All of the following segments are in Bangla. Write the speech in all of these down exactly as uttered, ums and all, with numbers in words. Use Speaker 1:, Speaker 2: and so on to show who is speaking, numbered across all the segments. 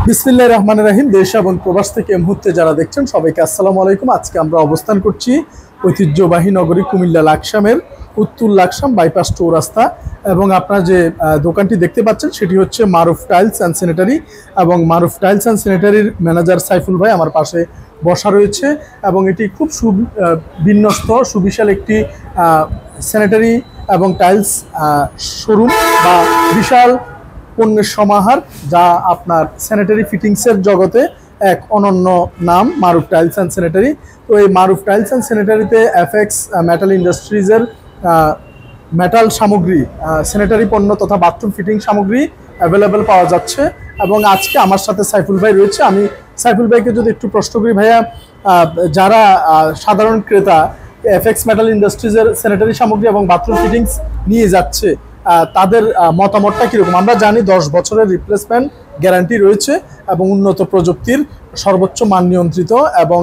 Speaker 1: বিসমিল্লাহির রহমানির রহিম। দেশ এবং প্রবাস থেকে এই মুহূর্তে যারা দেখছেন সবাইকে আসসালামু আলাইকুম। আজকে আমরা অবস্থান করছি ঐতিহ্যবাহী নগরী কুমিল্লা লাকসামের উত্তর লাকসাম বাইপাস চৌরাস্তা এবং আপনারা যে দোকানটি দেখতে পাচ্ছেন সেটি হচ্ছে মারুফ টাইলস অ্যান্ড স্যানিটারি এবং মারুফ টাইলস অ্যান্ড স্যানিটারির ম্যানেজার সাইফুল ভাই আমার পাশে বসা রয়েছে এবং এটি খুব সুবিন্যস্ত সুবিশাল একটি স্যানিটারি এবং টাইলস শোরুম বা বিশাল পণ্যের সমাহার, যা আপনার স্যানিটারি ফিটিংসের জগতে এক অনন্য নাম মারুফ টাইলস অ্যান্ড স্যানিটারি। তো এই মারুফ টাইলস অ্যান্ড স্যানিটারিতে এফএক্স মেটাল ইন্ডাস্ট্রিজের মেটাল সামগ্রী, স্যানিটারি পণ্য তথা বাথরুম ফিটিং সামগ্রী অ্যাভেলেবেল পাওয়া যাচ্ছে এবং আজকে আমার সাথে সাইফুল ভাই রয়েছে। আমি সাইফুল ভাইকে যদি একটু প্রশ্ন করি, ভাইয়া যারা সাধারণ ক্রেতা এফএক্স মেটাল ইন্ডাস্ট্রিজের স্যানিটারি সামগ্রী এবং বাথরুম ফিটিংস নিয়ে যাচ্ছে তাদের মতামতটা কীরকম? আমরা জানি দশ বছরের রিপ্লেসমেন্ট গ্যারান্টি রয়েছে এবং উন্নত প্রযুক্তির সর্বোচ্চ মান নিয়ন্ত্রিত এবং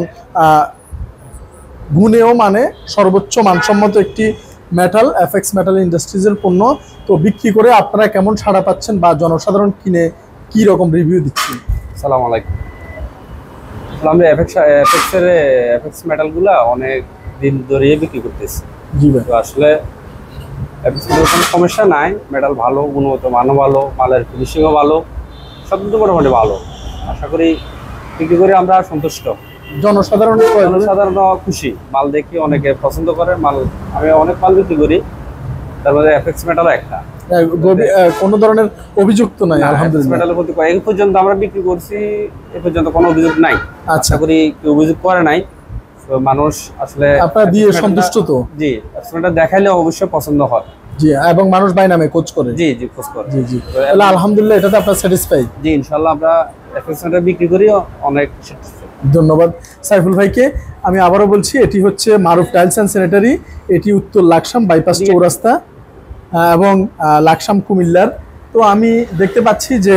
Speaker 1: গুণেও মানে সর্বোচ্চ মানসম্মত একটি মেটাল এফএক্স মেটাল ইন্ডাস্ট্রিজের পণ্য। তো বিক্রি করে আপনারা কেমন সাড়া পাচ্ছেন বা জনসাধারণ কিনে কী রকম রিভিউ দিচ্ছেন?
Speaker 2: আসসালামু আলাইকুম। আমরা এফএক্স এফএক্সের এফএক্স মেটালগুলো অনেক দিন ধরে বিক্রি করতেছি।
Speaker 1: জি ভাই।
Speaker 2: তো আসলে এফএক্সের কোনো সমস্যা নাই, মেটাল ভালো, গুণগত মানও ভালো, মালের ফিনিশিংও ভালো, সব কিছু মোটামুটি ভালো। আশা করি বিক্রি করে আমরা সন্তুষ্ট,
Speaker 1: জনসাধারণ
Speaker 2: জনসাধারণ খুশি। মাল দেখি অনেকে পছন্দ করে মাল। আমি অনেক মাল বিক্রি করি, তার মধ্যে এফএক্স মেটালও একটা।
Speaker 1: কোনো ধরনের অভিযোগ তো নাই আলহামদুলিল্লাহ।
Speaker 2: মেটালের প্রতি এই পর্যন্ত আমরা বিক্রি করছি, এ পর্যন্ত কোনো অভিযোগ নাই। আশা করি কেউ অভিযোগ করে নাই। মানুষ আসলে
Speaker 1: আপনারা দিয়ে সন্তুষ্ট তো?
Speaker 2: জি, এফএক্সটা দেখাইলে অবশ্যই পছন্দ হয়।
Speaker 1: জি, এবং মানুষ বাই নামে খোঁজ করে।
Speaker 2: জি জি খোঁজ করে।
Speaker 1: জি জি, তাহলে আলহামদুলিল্লাহ এটাতে আপনারা স্যাটিসফাই?
Speaker 2: জি, ইনশাআল্লাহ আমরা এফএক্সটা বিক্রি করি অনেক স্যাটিসফাই।
Speaker 1: ধন্যবাদ সাইফুল ভাইকে। আমি আবারও বলছি, এটি হচ্ছে মারুফ টাইলস অ্যান্ড স্যানিটারি, এটি উত্তর লাকসাম বাইপাস চৌরাস্তা এবং লাকসাম কুমিল্লার। তো আমি দেখতে পাচ্ছি যে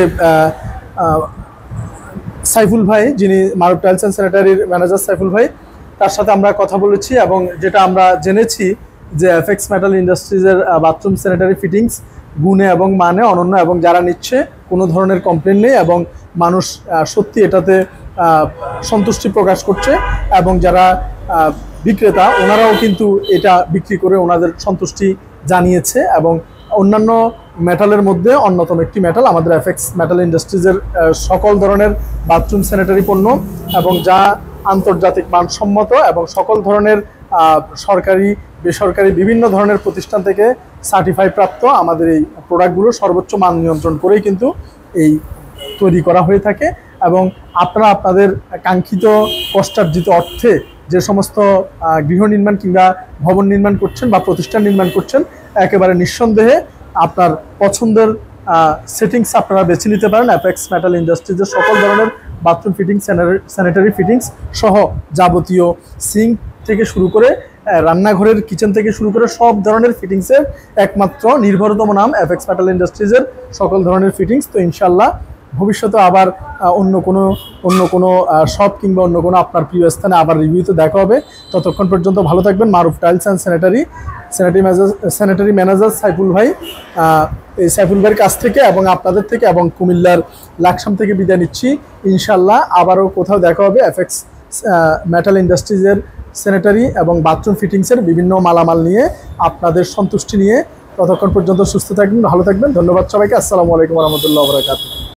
Speaker 1: সাইফুল ভাই, যিনি মারুফ টাইলস অ্যান্ড স্যানিটারির ম্যানেজার সাইফুল ভাই, তার সাথে আমরা কথা বলেছি এবং যেটা আমরা জেনেছি যে এফএক্স মেটাল ইন্ডাস্ট্রিজের বাথরুম স্যানিটারি ফিটিংস গুণে এবং মানে অনন্য এবং যারা নিচ্ছে কোনো ধরনের কমপ্লেন নেই এবং মানুষ সত্যি এটাতে সন্তুষ্টি প্রকাশ করছে এবং যারা বিক্রেতা ওনারাও কিন্তু এটা বিক্রি করে ওনাদের সন্তুষ্টি জানিয়েছে এবং অন্যান্য মেটালের মধ্যে অন্যতম একটি মেটাল আমাদের এফএক্স মেটাল ইন্ডাস্ট্রিজের সকল ধরনের বাথরুম স্যানিটারি পণ্য এবং যা আন্তর্জাতিক মানসম্মত এবং সকল ধরনের সরকারি বেসরকারি বিভিন্ন ধরনের প্রতিষ্ঠান থেকে সার্টিফাই প্রাপ্ত আমাদের এই প্রোডাক্টগুলো সর্বোচ্চ মান নিয়ন্ত্রণ করেই কিন্তু এই তৈরি করা হয়ে থাকে এবং আপনারা আপনাদের কাঙ্ক্ষিত কষ্টার্জিত অর্থে যে সমস্ত গৃহ নির্মাণ কিংবা ভবন নির্মাণ করছেন বা প্রতিষ্ঠান নির্মাণ করছেন, একেবারে নিঃসন্দেহে আপনার পছন্দের সেটিংস আপনারা বেছে নিতে পারেন এফএক্স মেটাল ইন্ডাস্ট্রিজের সকল ধরনের বাথরুম ফিটিংস স্যানিটারি ফিটিংস সহ যাবতীয় সিঙ্ক থেকে শুরু করে রান্নাঘরের কিচেন থেকে শুরু করে সব ধরনের ফিটিংসের একমাত্র নির্ভরতম নাম এফএক্স মেটাল ইন্ডাস্ট্রিজের সকল ধরনের ফিটিংস। তো ইনশাল্লাহ ভবিষ্যতে আবার অন্য কোনো অন্য কোনো শপ কিংবা অন্য কোনো আপনার প্রিয় স্থানে আবার রিভিউতে দেখা হবে। ততক্ষণ পর্যন্ত ভালো থাকবেন। Maruf tiles and sanitary sanitary manager sanitary manager Saiful ভাই, এই সাইফুল ভাইয়ের কাছ থেকে এবং আপনাদের থেকে এবং কুমিল্লার লাকসাম থেকে বিদায় নিচ্ছি। ইনশাল্লাহ আবারও কোথাও দেখা হবে এফএক্স মেটাল ইন্ডাস্ট্রিজের স্যানিটারি এবং বাথরুম ফিটিংসের বিভিন্ন মালামাল নিয়ে আপনাদের সন্তুষ্টি নিয়ে। ততক্ষণ পর্যন্ত সুস্থ থাকবেন, ভালো থাকবেন। ধন্যবাদ সবাইকে। আসসালামু আলাইকুম ওয়া রাহমাতুল্লাহি ওয়া বারাকাতুহু।